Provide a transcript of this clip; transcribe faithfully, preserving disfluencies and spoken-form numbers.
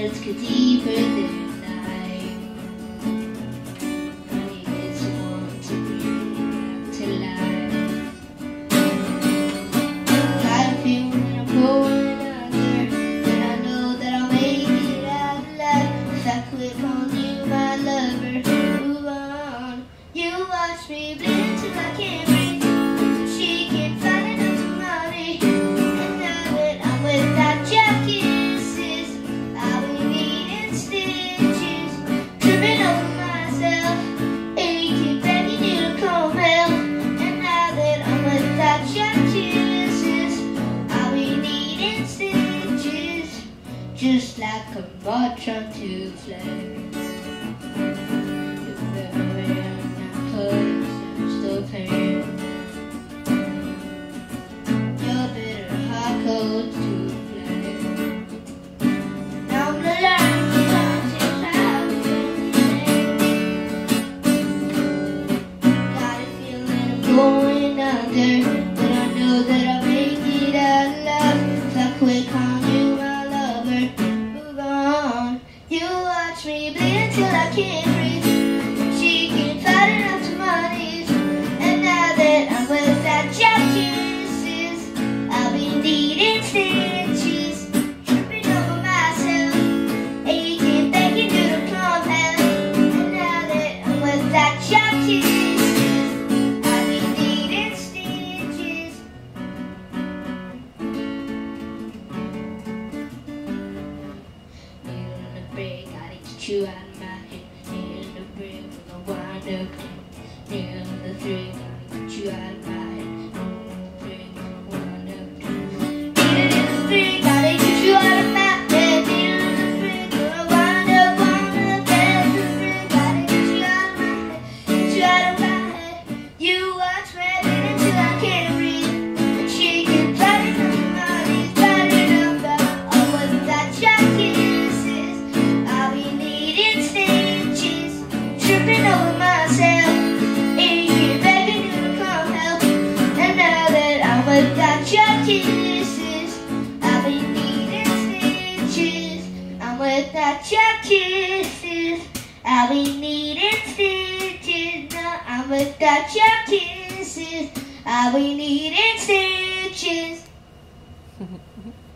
let's go deeper tonight. I need someone to breathe to life. Got a feeling that I'm going under, and I know that I'll make it out alive. If I quit calling you my lover, move on. You watch me bleed till I can't breathe. She can't find enough for money, and now that I'm without your kisses, I'll be needing stitches, tripping over myself, aching, begging you to come help. And now that I'm without your kisses, I'll be needing stitches, just like a ball trying to fly. Going under, but I know that I'll make it out alive. If I quit calling you my lover, move on. You watch me bleed till I can't breathe. She can't find enough to money, and now that I'm without your kisses, I'll be needing stitches, tripping over myself, aching, begging you to come help. And now that I'm without your kisses, you out of my head, in the bed when I wind up dead. In the thread, gotta get you out of my head, in the thread, wind up dead. In the thread, gotta get you out of my head, in the thread, gonna wind up, wind up dead. In the thread, gotta get you out of my head, get you out of my head. You watch me bleed until I can't breathe, and she can fight it up, my knees, fight it up, but all without your kisses, I'll be tripping over myself, aching, begging you to come help. And now that I'm without your kisses, I'll be needing stitches. I'm without your kisses, I'll be needing stitches. Now I'm without your kisses, I'll be needing stitches.